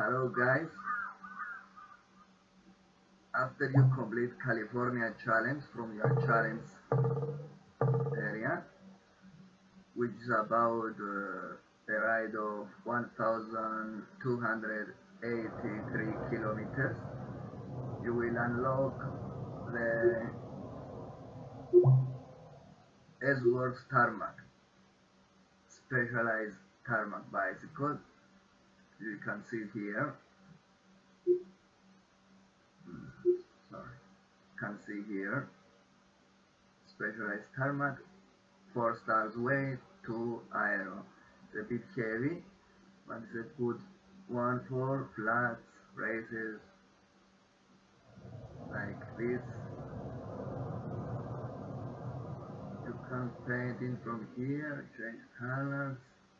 Hello guys, after you complete California challenge from your challenge area, which is about a ride of 1,283 kilometers, you will unlock the S-Works Tarmac, specialized tarmac bicycle. You can see here, sorry, can see here, specialized tarmac, 4 stars weight, 2 aero. It's a bit heavy, but it's a good one for flats, races, like this. You can paint in from here, change colors.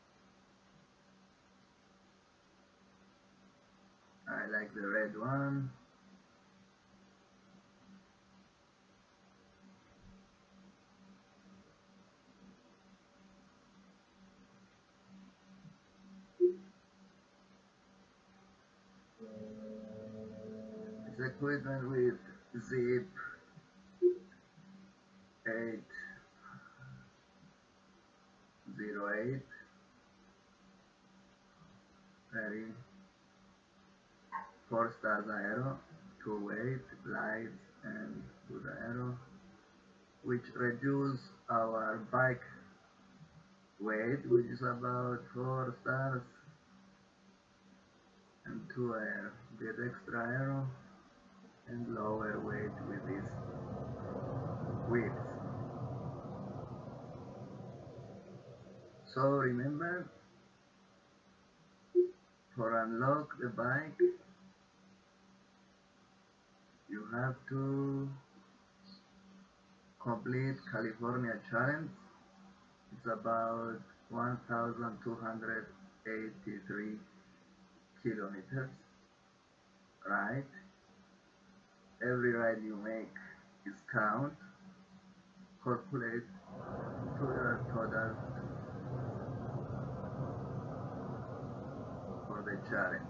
I like the red one. It's equipment with zip 808, very 4 stars aero, 2 weight, lights and good aero, which reduce our bike weight, which is about 4 stars and 2 aero. Get extra aero and lower weight with this width. So remember, for unlock the bike, you have to complete California challenge. It's about 1,283 kilometers, right? Every ride you make is count. Calculate to your total for the challenge.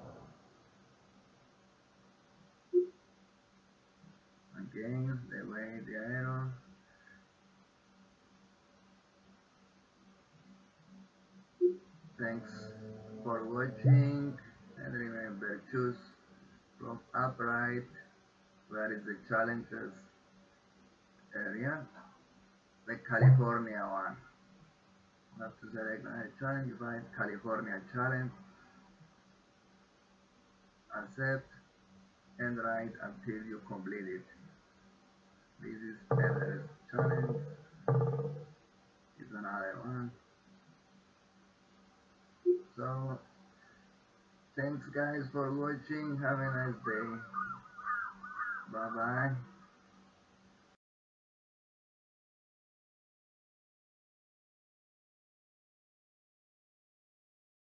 Again, the weight, the aero. Thanks for watching, and remember, choose from upright where is the challenges area, the California one. You have to select a challenge, you find California challenge, accept and write until you complete it. This is Everest challenge, is another one. So thanks guys for watching, have a nice day, bye bye.